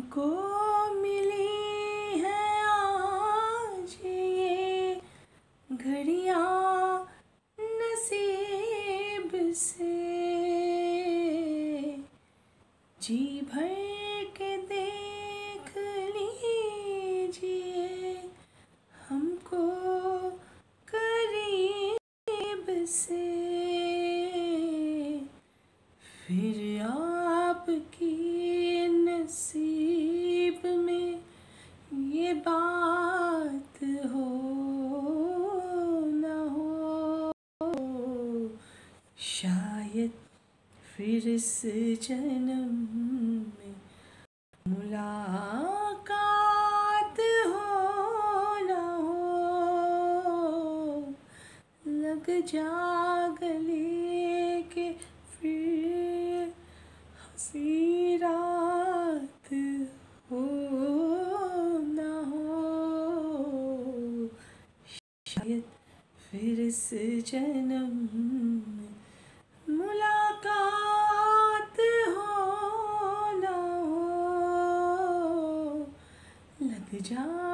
हमको मिली है आज ये घड़ियाँ नसीब से, जी भर के देख लीजिए हमको करीब से, फिर आपकी नसीब में ये बात हो न हो, शायद फिर इस जन्म में मुलाकात हो न हो, लग जा गले के फिर हंसी रात हो न हो, शायद फिर इस जन्म में मुलाकात हो न हो, लग जा